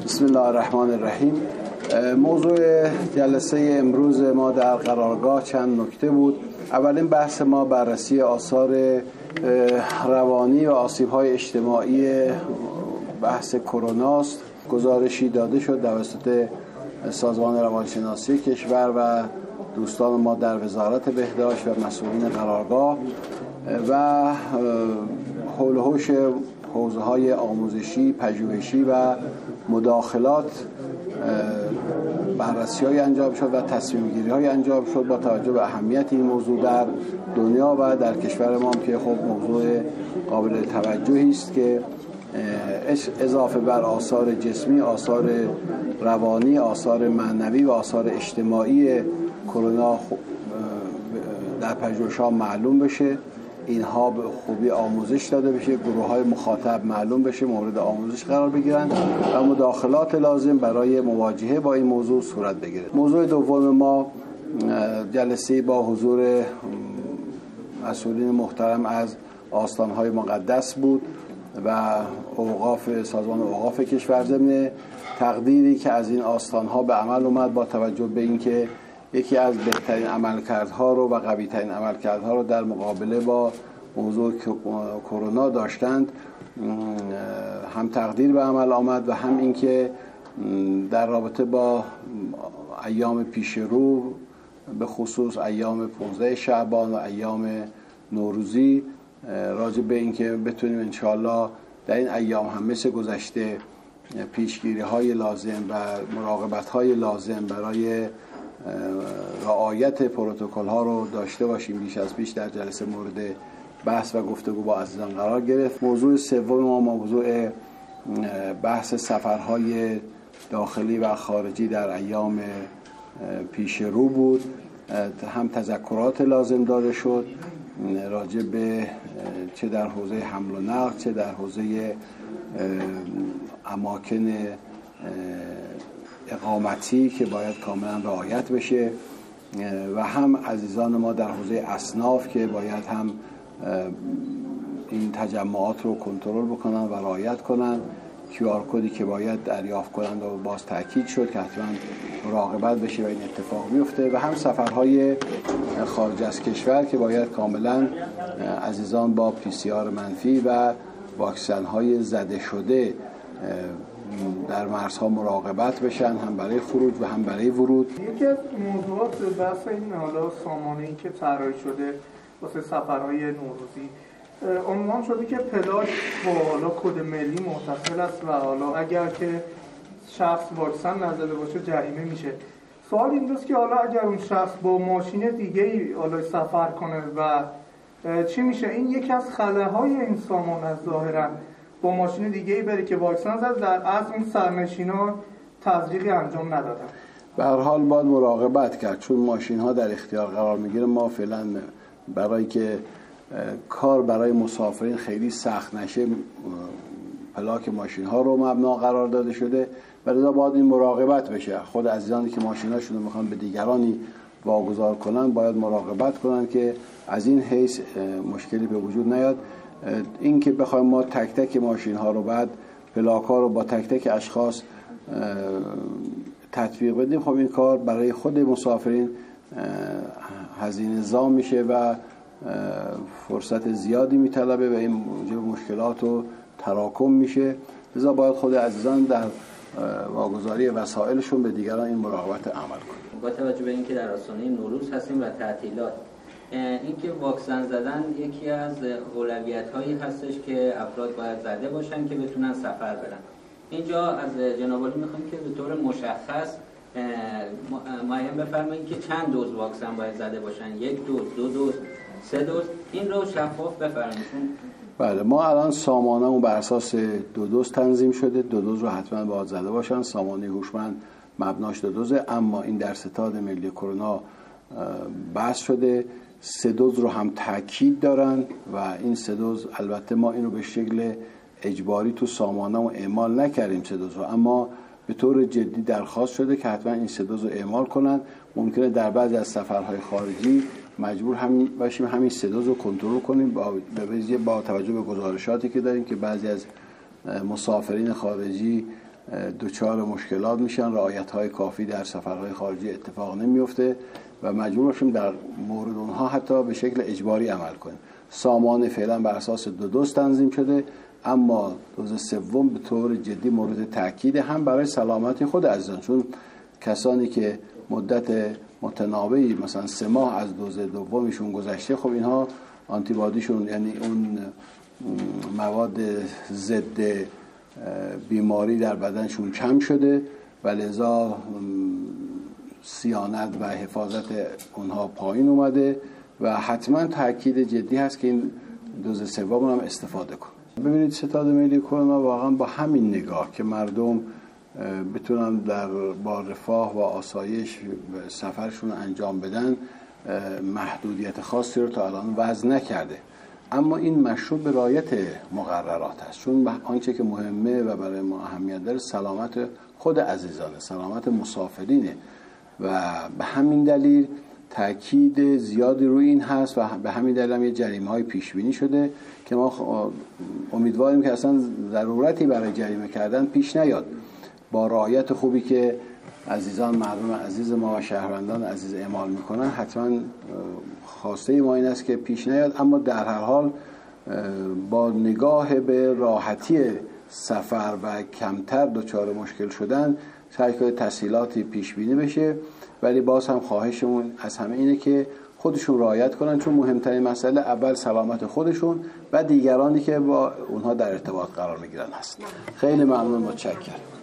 بسم الله الرحمن الرحیم. موضوع جلسه امروز ما در قرارگاه چند نکته بود. اولین بحث ما بررسی آثار روانی و آسیب‌های اجتماعی بحث کرونا است. گزارشی داده شد توسط سازمان روانشناسی کشور و دوستان ما در وزارت بهداشت و مسئولین قرارگاه و حول و حوش حوزه‌های آموزشی، پژوهشی و مداخلات بررسی‌های انجام شد و تصمیم‌گیری‌های انجام شد با توجه به اهمیت این موضوع در دنیا و در کشور ما که خب موضوع قابل توجهی است که اضافه بر آثار جسمی، آثار روانی، آثار معنوی و آثار اجتماعی کرونا در پژوهش‌ها معلوم بشه، اینها به خوبی آموزش داده بشه، گروه‌های مخاطب معلوم بشه، مورد آموزش قرار بگیرن و مداخلات لازم برای مواجهه با این موضوع صورت بگیره. موضوع دوم ما جلسه با حضور مسئولین محترم از آستان‌های مقدس بود و سازمان اوقاف کشور ضمن تقدیری که از این آستان‌ها به عمل اومد با توجه به اینکه یکی از بهترین عملکردها رو و قوی‌ترین عملکردها رو در مقابله با موضوع کرونا داشتند، هم تقدیر به عمل آمد و هم اینکه در رابطه با ایام پیش رو، به خصوص ایام 15 شعبان و ایام نوروزی، راجع به اینکه بتونیم انشاءالله در این ایام هم مثل گذشته پیشگیری‌های لازم و مراقبت‌های لازم برای رعایت پروتکل‌ها رو داشته باشیم. بیش از پیش در جلسه مورد بحث و گفتگو با عزیزان قرار گرفت. موضوع سوم ما موضوع بحث سفرهای داخلی و خارجی در ایام پیش رو بود. هم تذکرات لازم داده شد راجع به چه در حوزه حمل و نقل، چه در حوزه اماکن اقامتی که باید کاملا رعایت بشه و هم عزیزان ما در حوزه اصناف که باید هم این تجمعات رو کنترل بکنن و رعایت کنن. QR کدی که باید دریافت کنند و باز تاکید شد که حتما مراقبت بشه و این اتفاق بیفته و هم سفرهای خارج از کشور که باید کاملا عزیزان با PCR منفی و واکسن‌های زده شده در مرزها مراقبت بشن، هم برای خروج و هم برای ورود. یکی از موضوعات بحث این حالا سامانه‌ای که طراحی شده واسه سفرهای نوروزی عنوان شده که پلاک با حالا کد ملی متصل است و حالا اگر که شخص واکسن نزده باشه جریمه میشه. سوال اینجاست که حالا اگر اون شخص با ماشین دیگه‌ای حالا سفر کنه و چی میشه؟ این یکی از خلاهای این سامان از ظاهرا با ماشین دیگه‌ای بره که واکسن زد، در اصل این سرنشینا تزریقی انجام ندادن. به هر حال باید مراقبت کرد چون ماشین‌ها در اختیار قرار میگیره. ما فعلا برای که کار برای مسافرین خیلی سخت نشه پلاک ماشین‌ها رو مبنا قرار داده شده و لذا باید این مراقبت بشه. خود عزیزانی که ماشین‌هاشون رو میخوان به دیگرانی واگذار کنن باید مراقبت کنن که از این حیث مشکلی به وجود نیاد. این که بخوایم ما تک تک ماشین‌ها رو بعد پلاک‌ها رو با تک تک اشخاص تطبیق بدیم، خب این کار برای خود مسافرین هزینه‌زا میشه و فرصت زیادی میطلبه و این موجب مشکلات و تراکم میشه. لذا باید خود عزیزان در واگذاری وسایلشون به دیگران این مراقبت عمل کنند. با توجه به اینکه در آستانه نوروز هستیم و تعطیلات، اینکه واکسن زدن یکی از اولویت‌هایی هستش که افراد باید زده باشن که بتونن سفر برن. اینجا از جناب عالی میخوایم که به طور مشخص معین بفرمایید که چند دوز واکسن باید زده باشن، 1 دوز، 2 دوز، 3 دوز، این رو شفاف بفرمایید. بله، ما الان سامانمون بر اساس 2 دوز تنظیم شده. 2 دوز رو حتما باید زده باشن. سامانه هوشمند مبناش 2 دوزه، اما این در ستاد ملی کرونا بحث شده 3 دوز رو هم تاکید دارن و این 3 دوز البته ما اینو به شکل اجباری تو سامانمون اعمال نکردیم 3 دوز رو، اما به طور جدی درخواست شده که حتما این 3 دوز رو اعمال کنن. ممکنه در بعضی از سفرهای خارجی مجبور باشیم همین 3 دوز رو کنترل کنیم با توجه به گزارشاتی که داریم که بعضی از مسافرین خارجی دچار مشکلات میشن، رعایت‌های کافی در سفرهای خارجی اتفاق نمیفته و مجبور باشیم در مورد اونها حتی به شکل اجباری عمل کنیم. سامان فعلا بر اساس 2 دوز تنظیم شده، اما دوز سوم به طور جدی مورد تاکید، هم برای سلامتی خود عزیزان، چون کسانی که مدت متناوبی مثلا 3 ماه از دوز دومشون گذشته، خب اینها آنتیبادیشون، یعنی اون مواد ضد بیماری در بدنشون کم شده و لذا صیانت و حفاظت اونها پایین اومده و حتما تاکید جدی هست که این دوز سوم هم استفاده کن. ببینید ستاد ملی کرونا واقعا با همین نگاه که مردم بتونن با رفاه و آسایش سفرشون انجام بدن، محدودیت خاصی رو تا الان وضع نکرده، اما این مشروط به رعایت مقررات است، چون آنچه که مهمه و برای ما اهمیت داره سلامت خود عزیزانه، سلامت مسافرینه و به همین دلیل تاکید زیادی روی این هست و به همین دلیل هم یه جریمه‌های پیش بینی شده که ما امیدواریم که اصلا ضرورتی برای جریمه کردن پیش نیاد، با رعایت خوبی که عزیزان مردم عزیز ما و شهروندان عزیز اعمال میکنن. حتما خواسته ما این است که پیش نیاد، اما در هر حال با نگاه به راحتی سفر و کمتر دچار مشکل شدن سعی کنید تسهیلاتی پیش بینی بشه، ولی باز هم خواهشمون از همه اینه که خودشون رعایت کنن، چون مهمترین مسئله اول سلامت خودشون و دیگرانی که با اونها در ارتباط قرار میگیرن هست. خیلی ممنون، متشکرم.